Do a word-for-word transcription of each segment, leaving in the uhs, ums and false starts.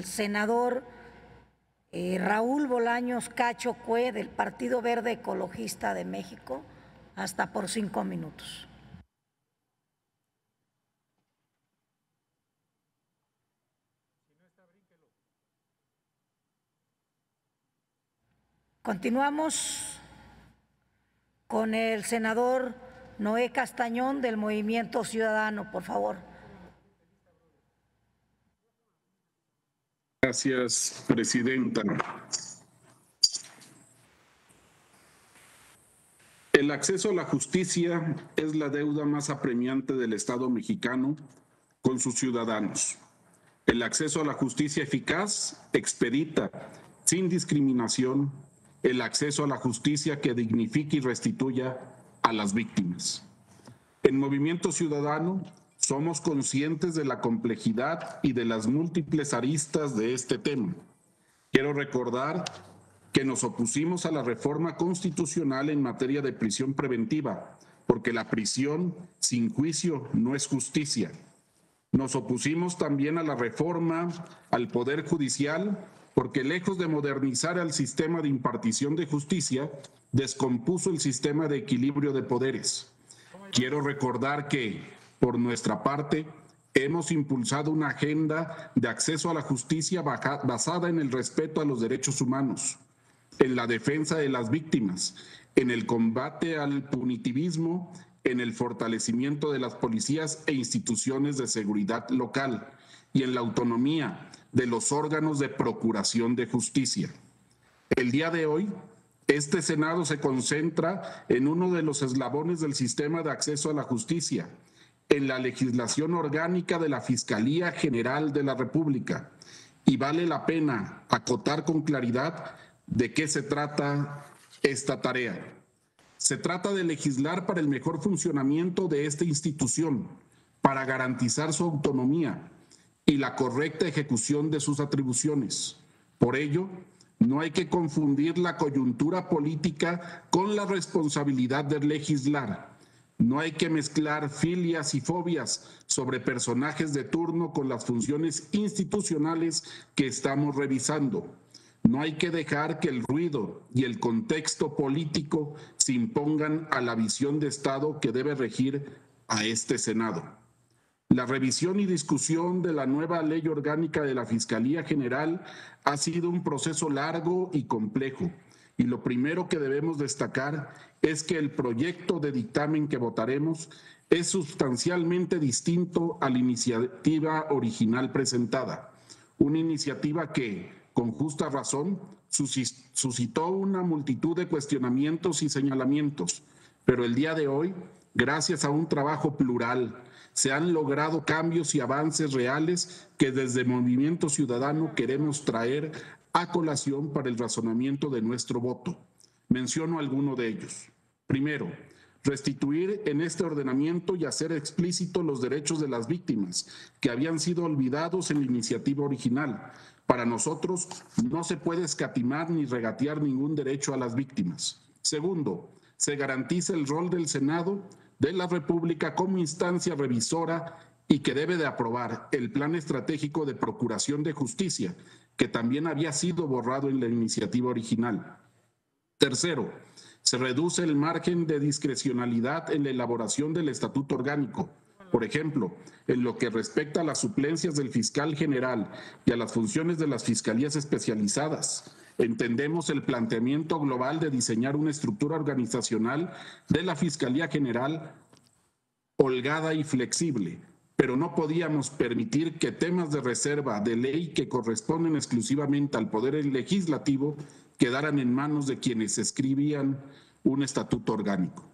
el senador eh, Raúl Bolaños Cacho Cue, del Partido Verde Ecologista de México, hasta por cinco minutos. Continuamos con el senador Noé Castañón del Movimiento Ciudadano, por favor. Gracias, presidenta. El acceso a la justicia es la deuda más apremiante del Estado mexicano con sus ciudadanos. El acceso a la justicia eficaz, expedita, sin discriminación, el acceso a la justicia que dignifique y restituya a las víctimas. En Movimiento Ciudadano somos conscientes de la complejidad y de las múltiples aristas de este tema. Quiero recordar que nos opusimos a la reforma constitucional en materia de prisión preventiva, porque la prisión sin juicio no es justicia. Nos opusimos también a la reforma al Poder Judicial, porque lejos de modernizar el sistema de impartición de justicia, descompuso el sistema de equilibrio de poderes. Quiero recordar que, por nuestra parte, hemos impulsado una agenda de acceso a la justicia basada en el respeto a los derechos humanos, en la defensa de las víctimas, en el combate al punitivismo, en el fortalecimiento de las policías e instituciones de seguridad local y en la autonomía de los órganos de procuración de justicia. El día de hoy, este Senado se concentra en uno de los eslabones del sistema de acceso a la justicia, en la legislación orgánica de la Fiscalía General de la República. Y vale la pena acotar con claridad de qué se trata esta tarea. Se trata de legislar para el mejor funcionamiento de esta institución, para garantizar su autonomía y la correcta ejecución de sus atribuciones. Por ello, no hay que confundir la coyuntura política con la responsabilidad de legislar. No hay que mezclar filias y fobias sobre personajes de turno con las funciones institucionales que estamos revisando. No hay que dejar que el ruido y el contexto político se impongan a la visión de Estado que debe regir a este Senado. La revisión y discusión de la nueva ley orgánica de la Fiscalía General ha sido un proceso largo y complejo, y lo primero que debemos destacar es que el proyecto de dictamen que votaremos es sustancialmente distinto a la iniciativa original presentada, una iniciativa que, con justa razón, suscitó una multitud de cuestionamientos y señalamientos, pero el día de hoy, gracias a un trabajo plural, se han logrado cambios y avances reales que desde Movimiento Ciudadano queremos traer a colación para el razonamiento de nuestro voto. Menciono alguno de ellos. Primero, restituir en este ordenamiento y hacer explícitos los derechos de las víctimas, que habían sido olvidados en la iniciativa original. Para nosotros no se puede escatimar ni regatear ningún derecho a las víctimas. Segundo, se garantiza el rol del Senado de la República como instancia revisora y que debe de aprobar el Plan Estratégico de Procuración de Justicia, que también había sido borrado en la iniciativa original. Tercero, se reduce el margen de discrecionalidad en la elaboración del Estatuto Orgánico. Por ejemplo, en lo que respecta a las suplencias del fiscal general y a las funciones de las fiscalías especializadas, entendemos el planteamiento global de diseñar una estructura organizacional de la Fiscalía General holgada y flexible, pero no podíamos permitir que temas de reserva de ley que corresponden exclusivamente al Poder Legislativo quedaran en manos de quienes escribían un estatuto orgánico.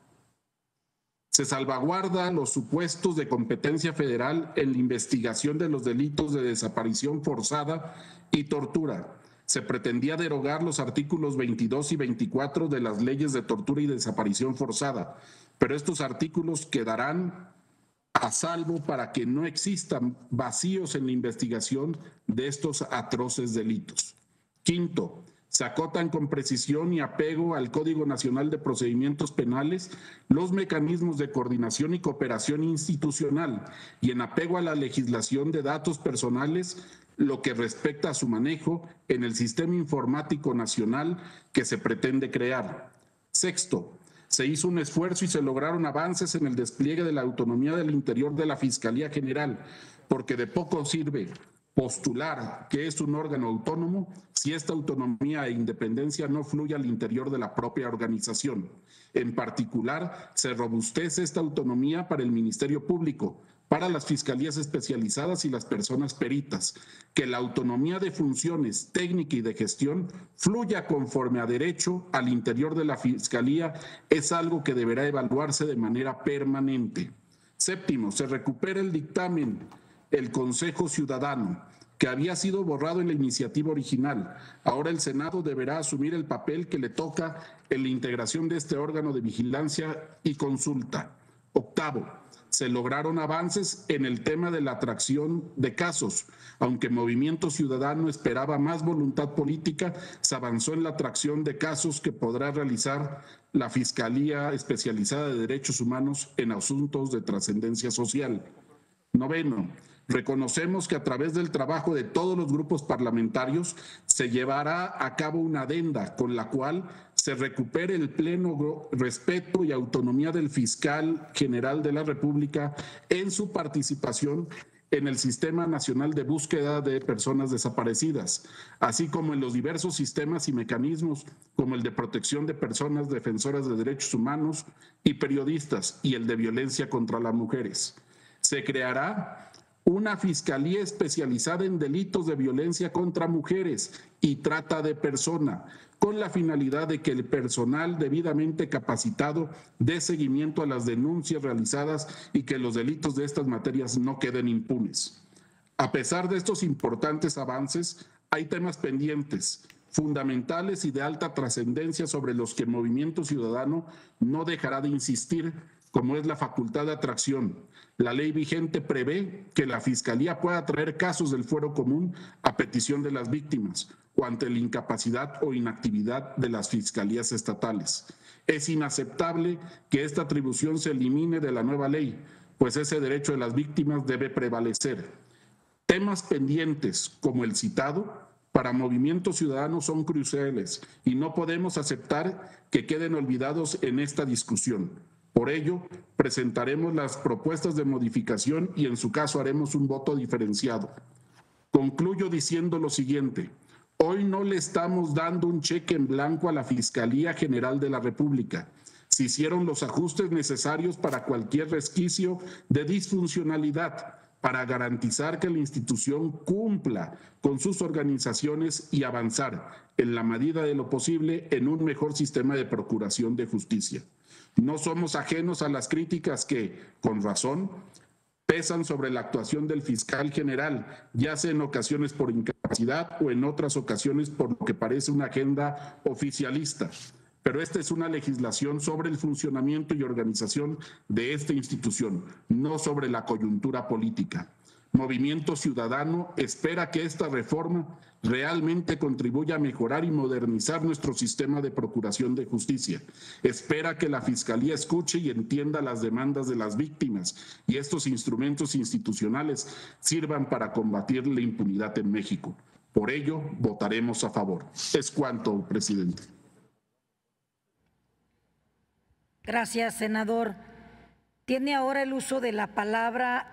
Se salvaguarda los supuestos de competencia federal en la investigación de los delitos de desaparición forzada y tortura. Se pretendía derogar los artículos veintidós y veinticuatro de las leyes de tortura y desaparición forzada, pero estos artículos quedarán a salvo para que no existan vacíos en la investigación de estos atroces delitos. Quinto, se acotan con precisión y apego al Código Nacional de Procedimientos Penales los mecanismos de coordinación y cooperación institucional y en apego a la legislación de datos personales lo que respecta a su manejo en el sistema informático nacional que se pretende crear. Sexto, se hizo un esfuerzo y se lograron avances en el despliegue de la autonomía del interior de la Fiscalía General, porque de poco sirve postular que es un órgano autónomo si esta autonomía e independencia no fluye al interior de la propia organización. En particular, se robustece esta autonomía para el Ministerio Público, para las fiscalías especializadas y las personas peritas, que la autonomía de funciones técnica y de gestión fluya conforme a derecho al interior de la Fiscalía es algo que deberá evaluarse de manera permanente. Séptimo, se recupera el dictamen, el Consejo Ciudadano, que había sido borrado en la iniciativa original. Ahora el Senado deberá asumir el papel que le toca en la integración de este órgano de vigilancia y consulta. Octavo, se lograron avances en el tema de la atracción de casos. Aunque Movimiento Ciudadano esperaba más voluntad política, se avanzó en la atracción de casos que podrá realizar la Fiscalía Especializada de Derechos Humanos en asuntos de trascendencia social. Noveno, reconocemos que a través del trabajo de todos los grupos parlamentarios se llevará a cabo una adenda con la cual se recupere el pleno respeto y autonomía del fiscal general de la República en su participación en el Sistema Nacional de Búsqueda de Personas Desaparecidas, así como en los diversos sistemas y mecanismos como el de protección de personas defensoras de derechos humanos y periodistas y el de violencia contra las mujeres. Se creará una fiscalía especializada en delitos de violencia contra mujeres y trata de persona, con la finalidad de que el personal debidamente capacitado dé seguimiento a las denuncias realizadas y que los delitos de estas materias no queden impunes. A pesar de estos importantes avances, hay temas pendientes, fundamentales y de alta trascendencia sobre los que el Movimiento Ciudadano no dejará de insistir, como es la facultad de atracción. La ley vigente prevé que la Fiscalía pueda traer casos del fuero común a petición de las víctimas o ante la incapacidad o inactividad de las fiscalías estatales. Es inaceptable que esta atribución se elimine de la nueva ley, pues ese derecho de las víctimas debe prevalecer. Temas pendientes, como el citado, para Movimiento Ciudadano son cruciales y no podemos aceptar que queden olvidados en esta discusión. Por ello, presentaremos las propuestas de modificación y en su caso haremos un voto diferenciado. Concluyo diciendo lo siguiente. Hoy no le estamos dando un cheque en blanco a la Fiscalía General de la República. Se hicieron los ajustes necesarios para cualquier resquicio de disfuncionalidad, para garantizar que la institución cumpla con sus organizaciones y avanzar, en la medida de lo posible, en un mejor sistema de procuración de justicia. No somos ajenos a las críticas que, con razón, pesan sobre la actuación del fiscal general, ya sea en ocasiones por incapacidad o en otras ocasiones por lo que parece una agenda oficialista. Pero esta es una legislación sobre el funcionamiento y organización de esta institución, no sobre la coyuntura política. Movimiento Ciudadano espera que esta reforma realmente contribuya a mejorar y modernizar nuestro sistema de procuración de justicia. Espera que la Fiscalía escuche y entienda las demandas de las víctimas y estos instrumentos institucionales sirvan para combatir la impunidad en México. Por ello, votaremos a favor. Es cuanto, presidente. Gracias, senador. Tiene ahora el uso de la palabra